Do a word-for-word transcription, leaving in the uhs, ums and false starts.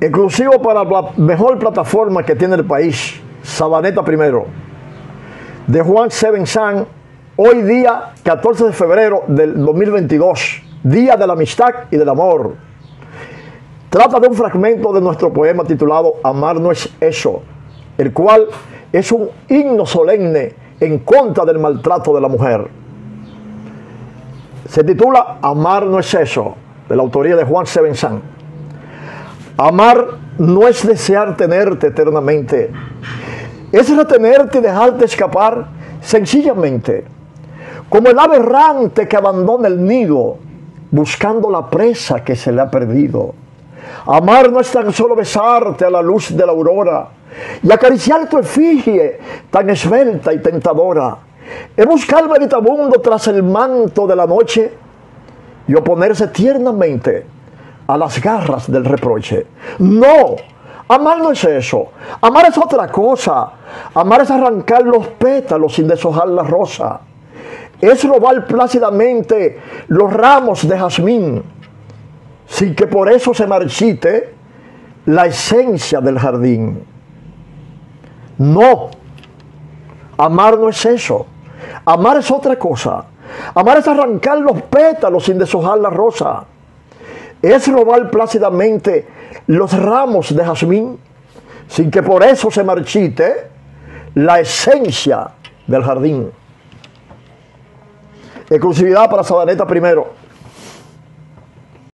exclusivo para la mejor plataforma que tiene el país, Sabaneta Primero, de Juan Seven Sun, hoy día catorce de febrero del dos mil veintidós, Día de la Amistad y del Amor. Trata de un fragmento de nuestro poema titulado Amar no es eso, el cual es un himno solemne en contra del maltrato de la mujer. Se titula Amar no es eso, de la autoría de Juan Seven Sun. Amar no es desear tenerte eternamente, es retenerte y dejarte escapar sencillamente, como el ave errante que abandona el nido buscando la presa que se le ha perdido. Amar no es tan solo besarte a la luz de la aurora y acariciar tu efigie tan esbelta y tentadora, es buscar meditabundo tras el manto de la noche y oponerse tiernamente a las garras del reproche. No, amar no es eso. Amar es otra cosa. Amar es arrancar los pétalos sin deshojar la rosa. Es robar plácidamente los ramos de jazmín sin que por eso se marchite la esencia del jardín. No, amar no es eso. Amar es otra cosa. Amar es arrancar los pétalos sin deshojar la rosa. Es robar plácidamente los ramos de jazmín sin que por eso se marchite la esencia del jardín. Exclusividad para Sabaneta Primero.